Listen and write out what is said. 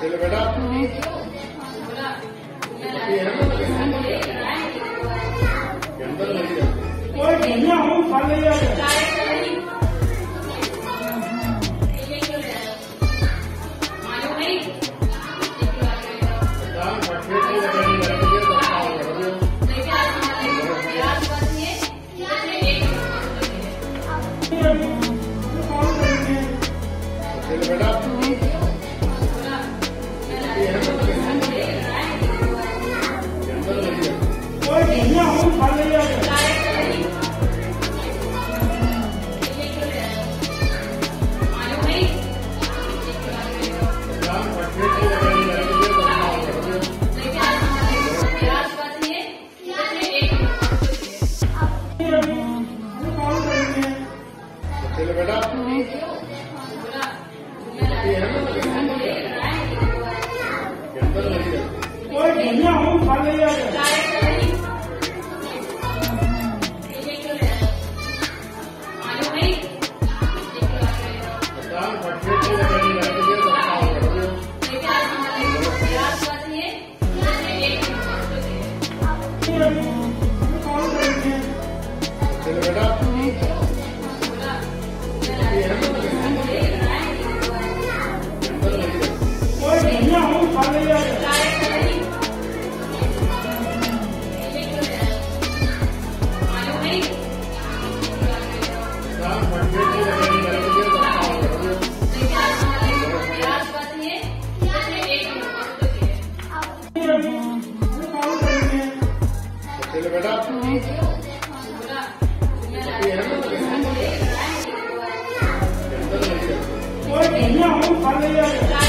चलो बेटा कोई बढ़िया हूँ खा ले बेटा कोई बढ़िया हूँ खा ले चलो बेटा कोई बढ़िया हूँ खा ले चलो बेटा कोई बढ़िया हूँ खा ले चलो बेटा कोई बढ़िया हूँ खा ले